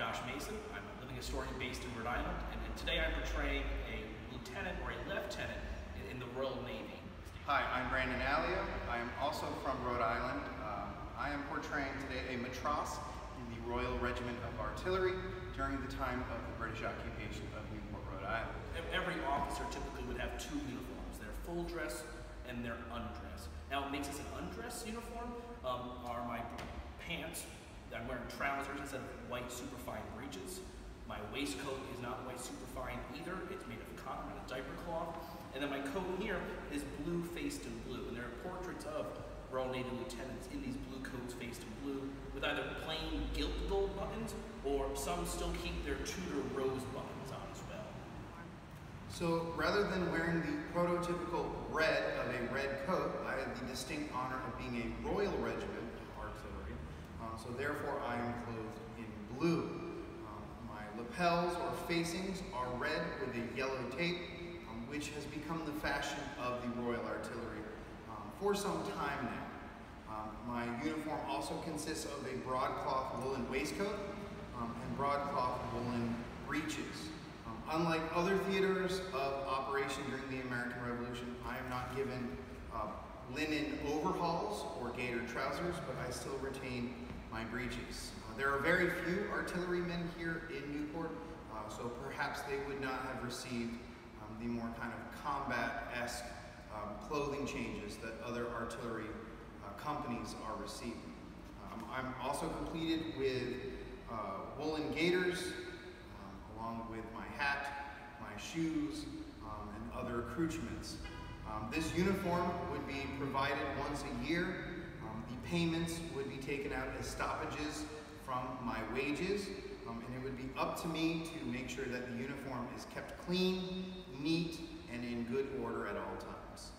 Josh Mason. I'm a living historian based in Rhode Island, and today I'm portraying a lieutenant or a lieutenant in the Royal Navy. Hi, I'm Brandon Allio. I am also from Rhode Island. I am portraying today a matros in the Royal Regiment of Artillery during the time of the British occupation of Newport, Rhode Island. Every officer typically would have two uniforms, their full dress and their undress. Now, what makes this an undress uniform are my pants. I'm wearing trousers instead of white superfine breeches. My waistcoat is not white superfine either. It's made of cotton and a diaper cloth. And then my coat here is blue faced in blue. And there are portraits of Royal Navy lieutenants in these blue coats faced in blue with either plain gilt gold buttons or some still keep their Tudor rose buttons on as well. So rather than wearing the prototypical red of a red coat, I have the distinct honor of being a Royal Regiment of Artillery. So therefore I am clothed in blue. My lapels or facings are red with a yellow tape, which has become the fashion of the Royal Artillery for some time now. My uniform also consists of a broadcloth woolen waistcoat and broadcloth woolen breeches. Unlike other theaters of operation during the American Revolution, I am not given linen overhauls or gaiter trousers, but I still retain my breeches. There are very few artillerymen here in Newport, so perhaps they would not have received the more kind of combat-esque clothing changes that other artillery companies are receiving. I'm also completed with woolen gaiters, along with my hat, my shoes, and other accoutrements. This uniform would be provided once a year. The payments would be taken out as stoppages from my wages, and it would be up to me to make sure that the uniform is kept clean, neat, and in good order at all times.